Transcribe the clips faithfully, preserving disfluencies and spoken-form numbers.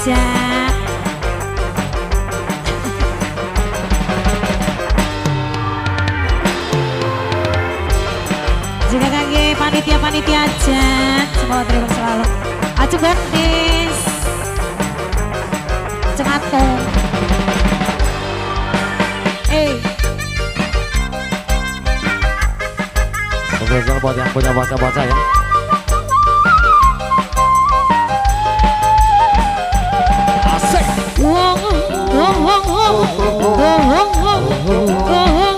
aja. Juga kaki panitia-panitia aja. Semoga terima selalu. Acu gadis. Cengatung. Eh. Spesial buat yang punya baca-baca ya. Asik. Wong wong wong wong wong wong wong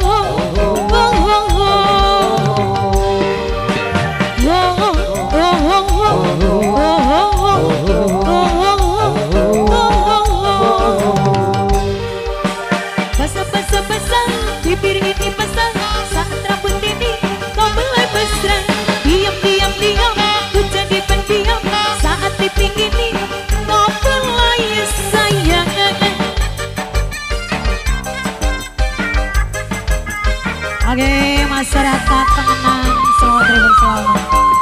bibir ini besar saat rambut ini kau mulai mesra. Diam diam diam ku jadi pendiam saat pipi ini kau mulai sayang. Oke masyarakat pengenang semua terima selamat.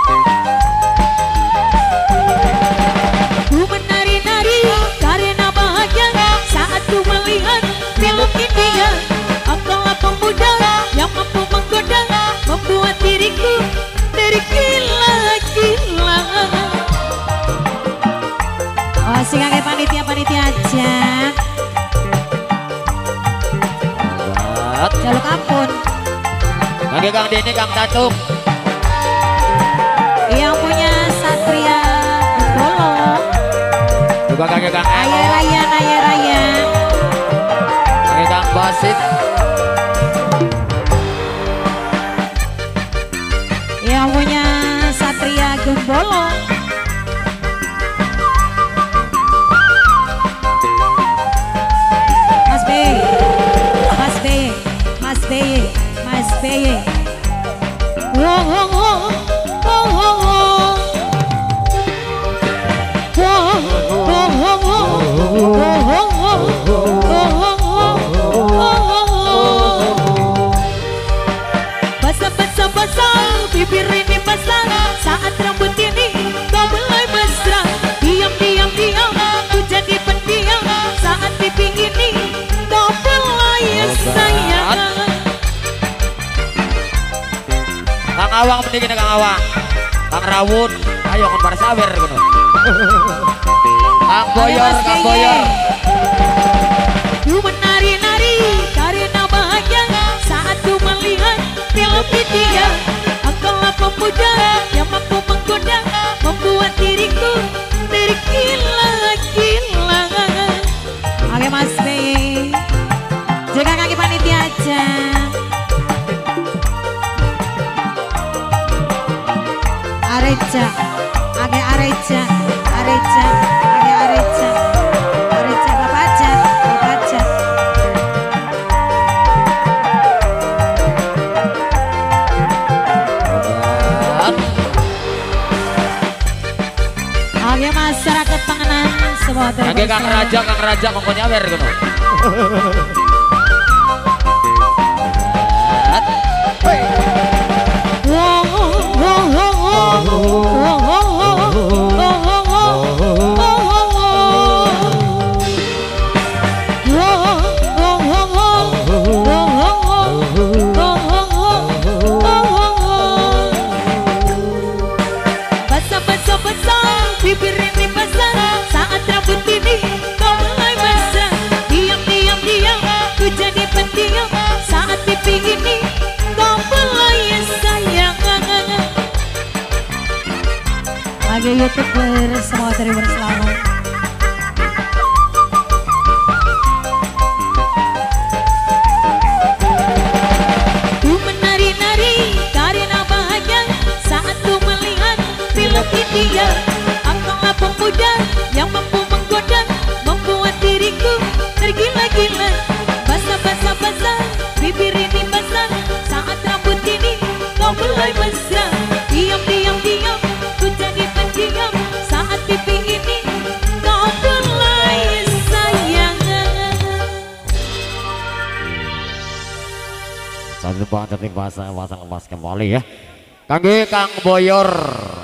Ku menari-nari karena bahagia saat ku melihat film India. Engkaulah pemuda yang mampu menggoda, membuat diriku tergila-gila. Oh, sing kakek panitia-panitia aja. Jaluk ampun. Kakek Kang Deni, Kang Tatung. Yang punya Satria Bolo. Juga kakek Kang Ayo Raya, Ayo Raya. Kakek Kang Basit. Yang punya Satria Gembolo. Mas B, Mas B, Mas B, Mas B. Wow, wow, wow, wow, wow, wow. Wow, wow, wow, wow, wow, wow, wow. Basah, basah, bibir ini basah saat rambut ini kau mulai mesra. Diam, diam, diam, ku jadi pendiam saat pipi ini kau mulai sayang. Kang Awang mending Kang Awang. Kang Rawun, ayo kon bar sawer kono. Kang Boyor, Kang Boyor. Ku menari-nari karena bahagia saat ku melihat film India. Engkaulah pemuda yang mampu menggoda, membuat diriku tergila-gila. Oke Mas B, jaga kaki panitia aja. Areja, age Areja, Areja, age Areja, Areja bapak aja, bapak aja. Oke masyarakat pengenang semua terima. Kakek Kang Raja, Kang Raja mongkonya wer kono. Bibir ini basah saat rambut ini kau mulai mesra. Diam, diam, diam, ku jadi pendiam saat pipi ini kau mulai sayang. Bagi YouTuber semua terima selamat. Ku menari-nari karena bahagia saat ku melihat film India. Pemuda yang mampu menggoda, membuat diriku tergila-gila. Basah, basah, basah, bibir ini basah saat rambut ini kau mulai mesra. Diam, diam, diam, ku jadi pendiam saat pipi ini kau mulai sayang. Satu banget terima kasih pasang emas kembali ya. Kangge Kang Boyor.